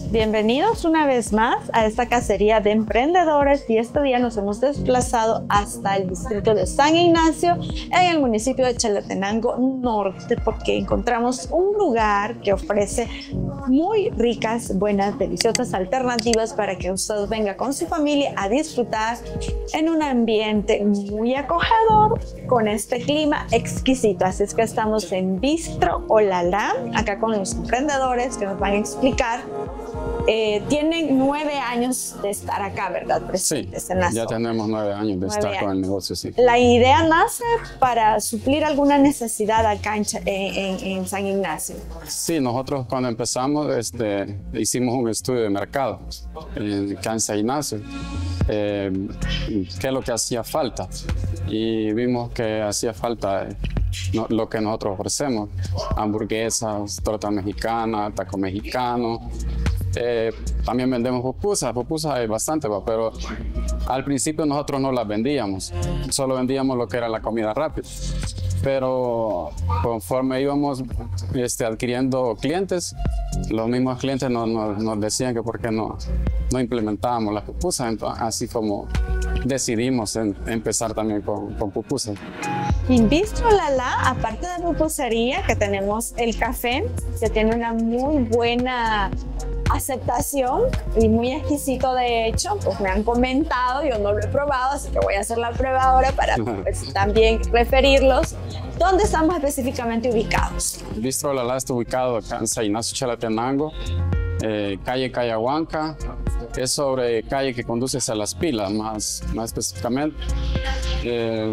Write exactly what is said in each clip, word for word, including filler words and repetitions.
Bienvenidos una vez más a esta cacería de emprendedores y este día nos hemos desplazado hasta el distrito de San Ignacio en el municipio de Chalatenango Norte porque encontramos un lugar que ofrece muy ricas, buenas, deliciosas alternativas para que usted venga con su familia a disfrutar en un ambiente muy acogedor con este clima exquisito. Así es que estamos en Bistro Olala, acá con los emprendedores que nos van a explicar. Eh, tienen nueve años de estar acá, ¿verdad, presidente? Sí, ya tenemos nueve años de nueve estar años. con el negocio, sí. La idea nace para suplir alguna necesidad acá en, en, en San Ignacio. Sí, nosotros cuando empezamos este, hicimos un estudio de mercado en San Ignacio, eh, qué es lo que hacía falta, y vimos que hacía falta eh, no, lo que nosotros ofrecemos: hamburguesas, torta mexicana, taco mexicano. Eh, también vendemos pupusas, pupusas hay bastante, pero al principio nosotros no las vendíamos, solo vendíamos lo que era la comida rápida. Pero conforme íbamos este, adquiriendo clientes, los mismos clientes nos, nos, nos decían que por qué no, no implementábamos las pupusas. Entonces, así como decidimos en, empezar también con, con pupusas. En Bistro Olala, aparte de pupusería, que tenemos el café, que tiene una muy buena aceptación y muy exquisito. De hecho, pues me han comentado, yo no lo he probado, así que voy a hacer la prueba ahora para pues, también referirlos. ¿Dónde estamos específicamente ubicados? Bistro Olala está ubicado acá en San Ignacio, Chalatenango, eh, calle Cayahuanca. Es sobre calle que conduce hacia Las Pilas, más, más específicamente. Eh,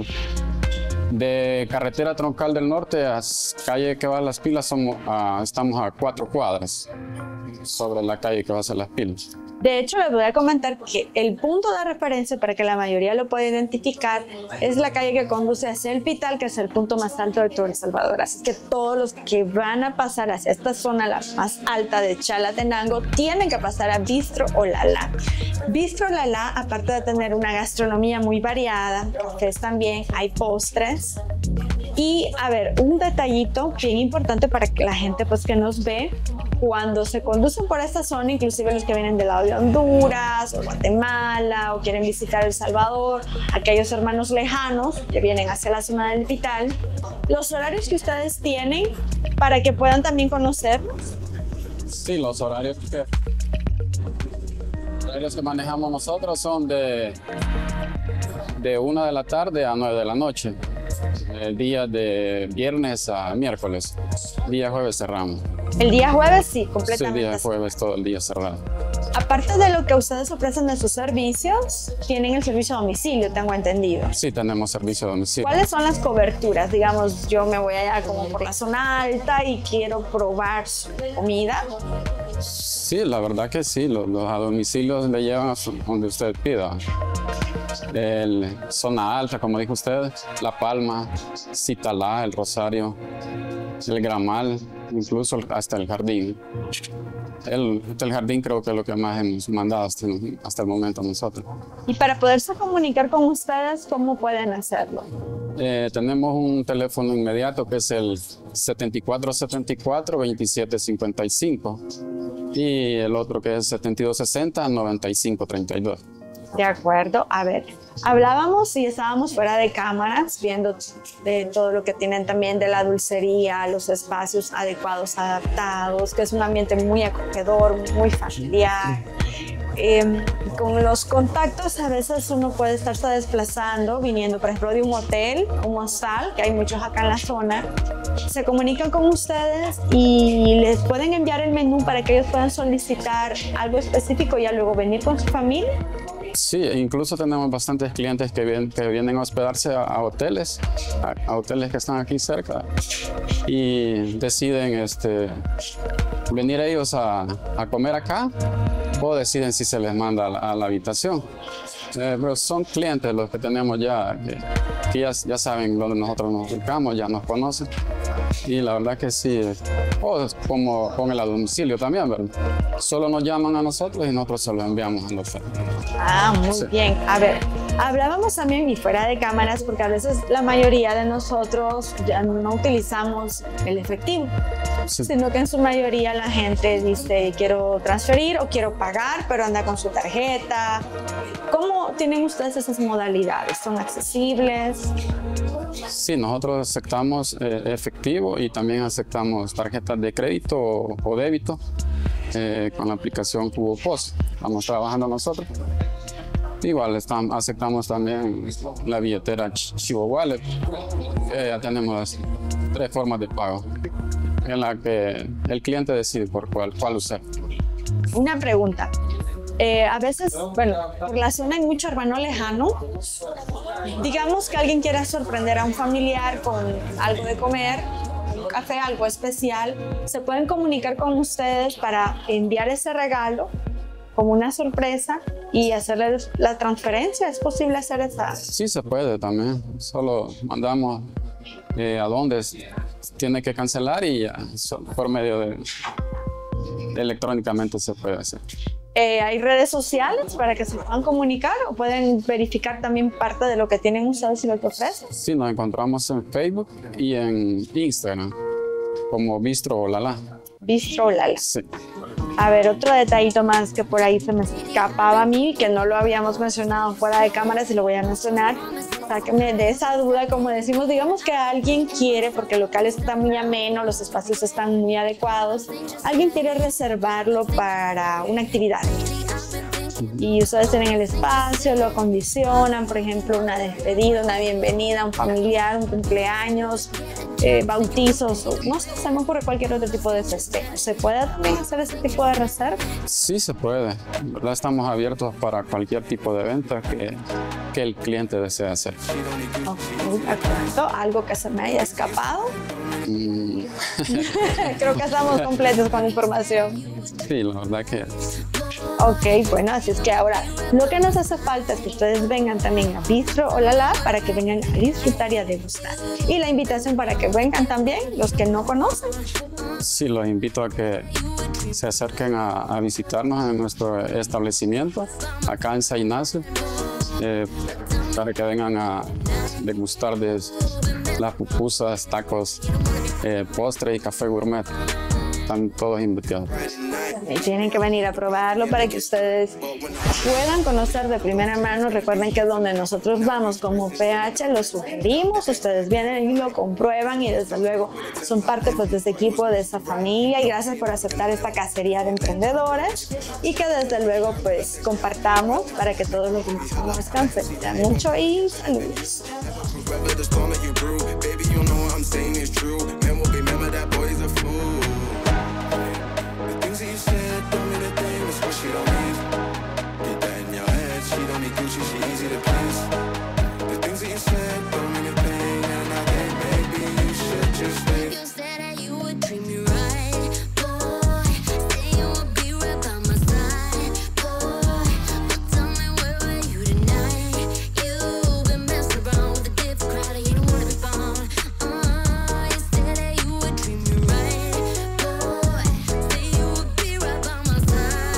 de carretera troncal del norte a calle que va a Las Pilas somos, uh, estamos a cuatro cuadras sobre la calle que va hacia Las Pilas. De hecho, les voy a comentar que el punto de referencia para que la mayoría lo pueda identificar es la calle que conduce hacia el Pital, que es el punto más alto de todo El Salvador. Así que todos los que van a pasar hacia esta zona, la más alta de Chalatenango, tienen que pasar a Bistro Olala. Bistro Olala, aparte de tener una gastronomía muy variada, que es también, hay postres. Y a ver, un detallito bien importante para que la gente pues, que nos ve, cuando se conducen por esta zona, inclusive los que vienen del lado de Honduras o Guatemala o quieren visitar El Salvador, aquellos hermanos lejanos que vienen hacia la zona del Pital, los horarios que ustedes tienen para que puedan también conocerlos. Sí, los horarios que, los horarios que manejamos nosotros son de, de una de la tarde a nueve de la noche. El día de viernes a miércoles. Día jueves cerramos. El día jueves sí, completamente. Sí, el día jueves todo el día cerrado. Aparte de lo que ustedes ofrecen de sus servicios, tienen el servicio a domicilio, tengo entendido. Sí, tenemos servicio a domicilio. ¿Cuáles son las coberturas? Digamos, yo me voy allá como por la zona alta y quiero probar su comida. Sí, la verdad que sí, los, los a domicilios le llevan a su, donde usted pida. El zona alta, como dijo usted, La Palma, Citalá, El Rosario, El Gramal, incluso hasta el Jardín. El, el Jardín creo que es lo que más hemos mandado hasta, hasta el momento nosotros. Y para poderse comunicar con ustedes, ¿cómo pueden hacerlo? Eh, tenemos un teléfono inmediato que es el setenta y cuatro setenta y cuatro, veintisiete cincuenta y cinco y el otro que es setenta y dos sesenta, noventa y cinco treinta y dos. De acuerdo. A ver, hablábamos y estábamos fuera de cámaras viendo de todo lo que tienen también de la dulcería, los espacios adecuados, adaptados, que es un ambiente muy acogedor, muy familiar. Eh, con los contactos a veces uno puede estarse desplazando, viniendo por ejemplo de un hotel, un hostal, que hay muchos acá en la zona. Se comunican con ustedes y les pueden enviar el menú para que ellos puedan solicitar algo específico y ya luego venir con su familia. Sí, incluso tenemos bastantes clientes que vienen, que vienen a hospedarse a, a hoteles, a, a hoteles que están aquí cerca y deciden este, venir ellos a, a comer acá o deciden si se les manda a la, a la habitación. Eh, pero son clientes los que tenemos ya, que, que ya, ya saben dónde nosotros nos ubicamos, ya nos conocen. Y la verdad que sí, o como con el a domicilio también, ¿verdad? Solo nos llaman a nosotros y nosotros se lo enviamos a los. Ah, muy sí. bien. A ver, Hablábamos también y fuera de cámaras, porque a veces la mayoría de nosotros ya no utilizamos el efectivo, sí. Sino que en su mayoría la gente dice quiero transferir o quiero pagar, pero anda con su tarjeta. ¿Cómo tienen ustedes esas modalidades? ¿Son accesibles? Sí, nosotros aceptamos eh, efectivo y también aceptamos tarjetas de crédito o, o débito eh, con la aplicación CuboPos. Estamos trabajando nosotros. Igual estamos, aceptamos también la billetera Chivo Wallet. Eh, ya tenemos las tres formas de pago en la que el cliente decide por cuál, cuál usar. Una pregunta. Eh, a veces, bueno, por la zona hay mucho hermano lejano. Digamos que alguien quiera sorprender a un familiar con algo de comer, un café, algo especial. ¿Se pueden comunicar con ustedes para enviar ese regalo como una sorpresa y hacerle la transferencia? ¿Es posible hacer esa? Sí, se puede también. Solo mandamos eh, a dónde tiene que cancelar y ya, por medio de, de electrónicamente se puede hacer. Eh, ¿Hay redes sociales para que se puedan comunicar o pueden verificar también parte de lo que tienen ustedes y lo que ofrecen? Sí, nos encontramos en Facebook y en Instagram como Bistro Olala. Bistro Olala. Sí. A ver, otro detallito más que por ahí se me escapaba a mí, que no lo habíamos mencionado fuera de cámaras y lo voy a mencionar. Sáquenme de esa duda, como decimos, digamos que alguien quiere, porque el local está muy ameno, los espacios están muy adecuados, alguien quiere reservarlo para una actividad. Y ustedes tienen el espacio, lo acondicionan, por ejemplo, una despedida, una bienvenida, un familiar, un cumpleaños, eh, bautizos, o, no sé, se me ocurre cualquier otro tipo de festejo. ¿Se puede también hacer ese tipo de reserva? Sí, se puede. En verdad estamos abiertos para cualquier tipo de venta que, que el cliente desee hacer. Ok, de acuerdo. ¿Algo que se me haya escapado? Mm. Creo que estamos completos con la información. Sí, la verdad que... Ok, bueno, así es que ahora lo que nos hace falta es que ustedes vengan también a Bistro Olala para que vengan a disfrutar y a degustar. Y la invitación para que vengan también los que no conocen. Sí, los invito a que se acerquen a, a visitarnos en nuestro establecimiento acá en San Ignacio, eh, para que vengan a degustar de las pupusas, tacos, eh, postre y café gourmet. Están todos invitados. Y tienen que venir a probarlo para que ustedes puedan conocer de primera mano. Recuerden que donde nosotros vamos como P H lo sugerimos, ustedes vienen y lo comprueban y desde luego son parte pues, de ese equipo, de esa familia, y gracias por aceptar esta cacería de emprendedores y que desde luego pues compartamos para que todos los demás descansen. Mucho y saludos. She don't need, get that in your head. She don't need Gucci, she easy to please. The things that you said don't mean a thing, and I think maybe you should just wait. You said that you would treat me right, boy. Say you would be right by my side, boy. But tell me where were you tonight? You've been messing around with a different crowd, and you don't wanna be found. Uh, you said that you would treat me right, boy. Say you would be right by my side.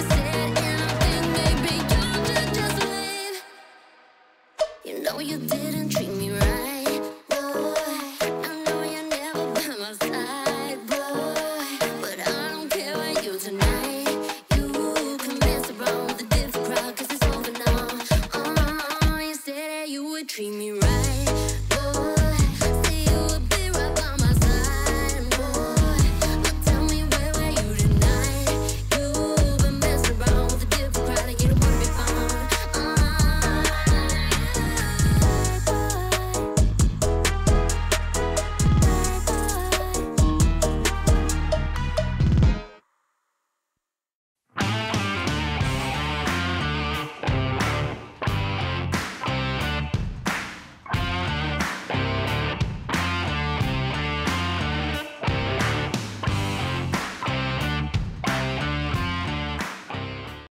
You know you did